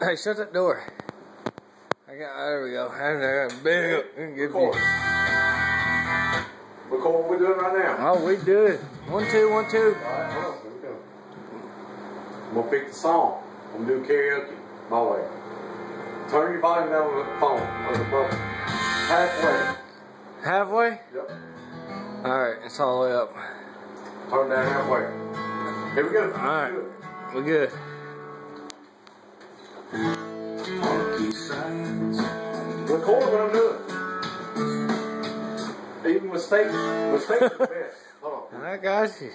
Hey, shut that door. There we go. I got big. Record. Record what we're doing right now. Oh, we do it. 1, 2, 1, 2. Alright, hold on. Here we go. I'm going to pick the song. I'm going to do karaoke. My way. Turn your volume down on the phone. Or the button. Halfway. Halfway? Yep. Alright, it's all the way up. Turn down halfway. Here we go. Alright. We're good. Record what I'm doing. Even mistakes are the best. Hold on. I got you.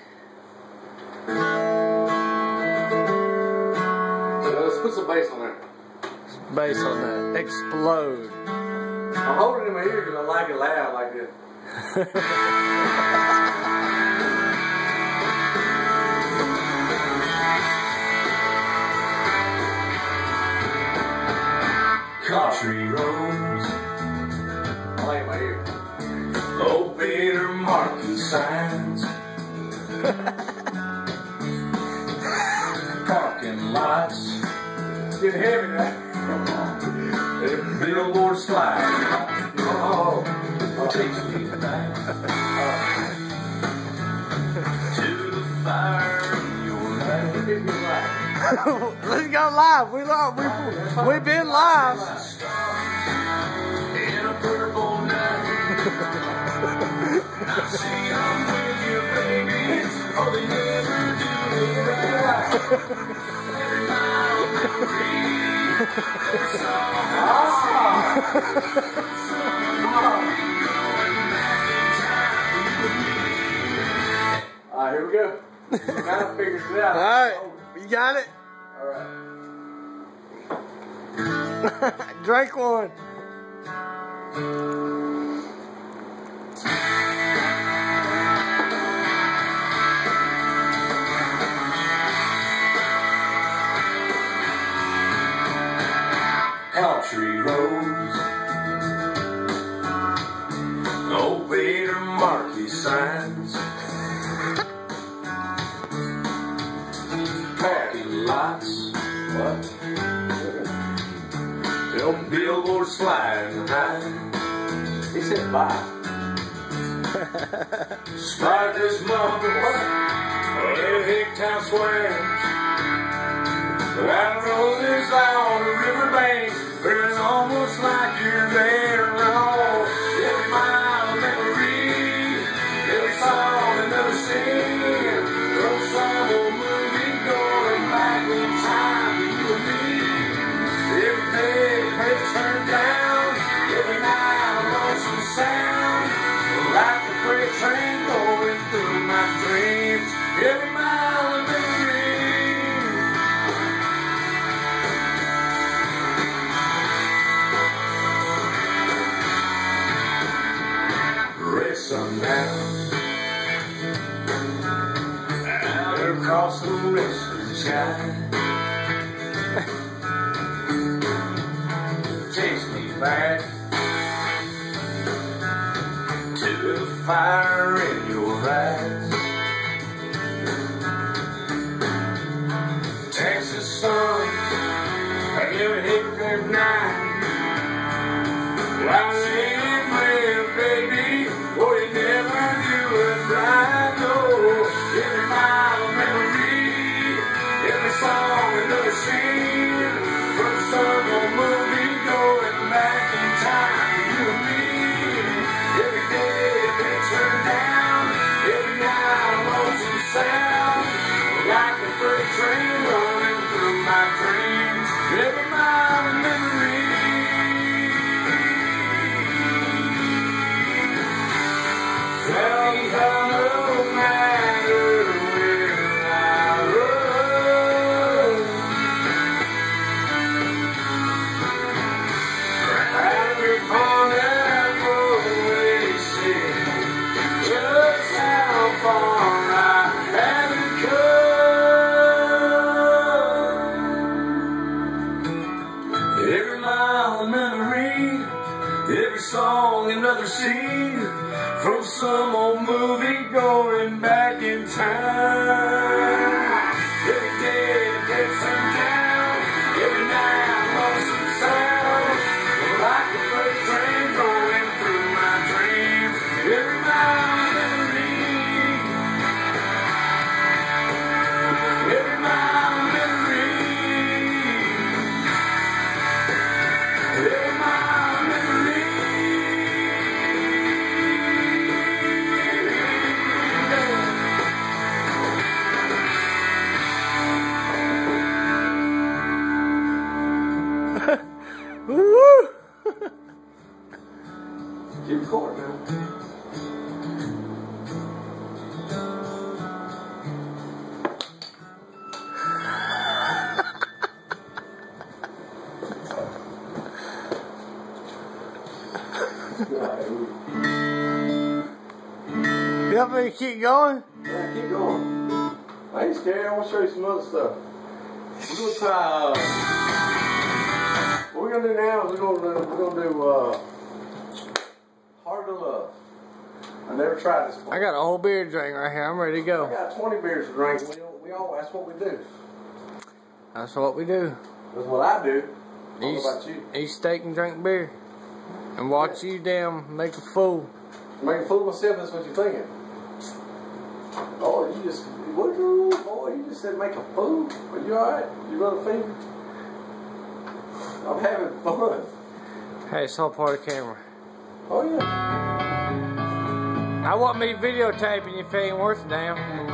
Let's put some bass on there. Bass on that. Explode. I'm holding it in my ear because I like it loud like this. Country roads, I like my ear. low Peter marquee signs, parking lots, It's getting heavy now. and billboards fly. Oh, Takes me back to the fire in your life. give me light. Let's go live. We've been live. In a purple night, I see I'm with you, baby. Oh, they never do me right. Every mile memory, every song I Alright, here we go. Kind of figures it out. Alright. You got it? Alright. Drink one. country roads, old Peter marquee signs, parking lots, What? till billboards flying high. He said bye. Strikers mumble, every Hicktown squares, that roses on the riverbank, but it's almost like you're there. Oh, every mile of memory, every song another sing, from some old movie going back in time to you and me. Every day the brakes turn down, every night a lonesome sound, like the freight train going through my dreams. Every mile of memory. Red sundown, out across the western sky, takes me back to the fire in your eyes. Texas suns, like every hiccup night, like saying, well, baby, oh, you never do it right. No, every mile of memory, every song another scene, from some old movie going back in time to you and me. Every day they turn down, every night a lonesome sound, like the freight train running through my dreams. Every mile of memory. Tell me how no matter where I run, every corner always see just how far I haven't come. Every mile of memory, every song another scene, from some old movie going back in time. Every day it gets down, every night Woo! Keep recording now. You want me to keep going? Yeah, keep going. I ain't scared. I want to show you some other stuff. We're gonna try. What we're gonna do now is we're gonna do Hard to Love. I never tried this before. I got a whole beer to drink right here. I'm ready to I go. got 20 beers to drink. We all that's what we do. That's what we do. That's what I do. I don't Eat, know about you. eat steak and drink beer. And watch you damn make a fool. Make a fool of myself, that's what you're thinking. Oh, you just, what boy, you just said make a fool? Are you alright? You run a fever? I'm having fun. Hey, it's all part of the camera. Oh, yeah. I want me videotaping you if it ain't worth a damn.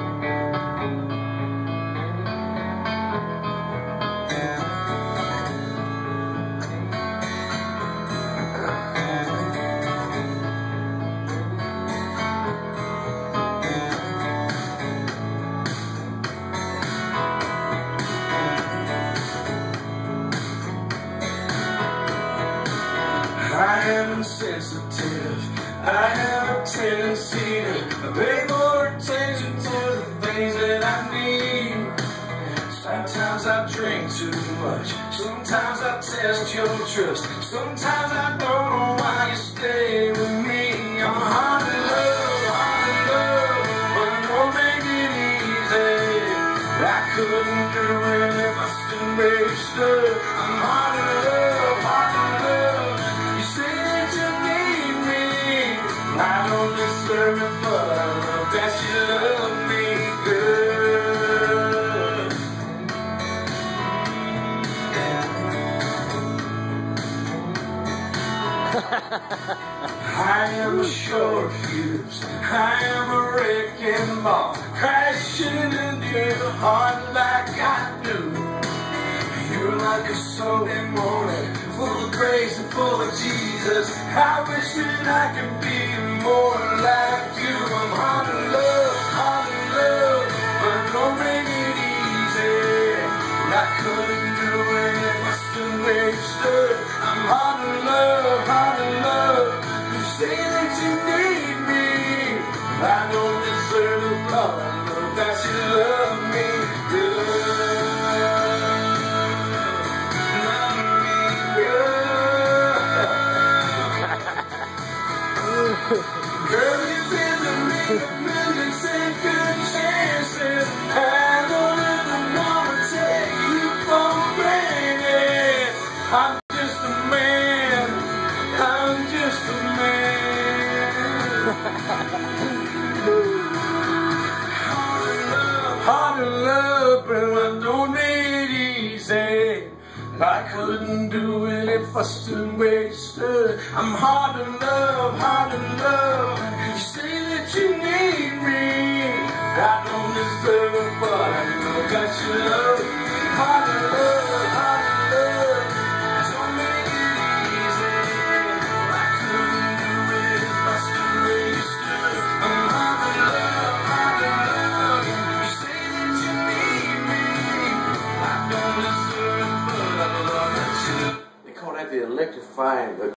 I am insensitive. I have a tendency to pay more attention to the things that I need. Sometimes I drink too much. Sometimes I test your trust. Sometimes I don't know why you stay with me. I'm hard to love, but it won't make it easy. I couldn't do it if I still made stuff. I'm hard to love, hard to love. You say that you need me. I don't deserve it, but I love that you love me good. I am a short fuse. I am a wrecking ball, crashing into the heart like I do. You're like a Sunday morning, full of grace and full of Jesus. I wish that I could be more like you. I'm hard to love, but don't make it easy. I couldn't do it if I stood where you stood. I'm hard to love. You say that you need me. I don't deserve the love, I know that you love me good. Girl, you've been to me a million second chances. I don't ever wanna take you for granted. I'm just a man. I'm just a man. Hard to love, but I don't make it easy. I couldn't do it if I stood where you stood. I'm hard to love. You say that you need me. I don't deserve it, but I know that you love me. Hard to love. Don't make it easy. I couldn't do it if I stood where you stood. I'm hard to love. You say that you need me. I don't deserve it, but I love that you. They call that the electrifying,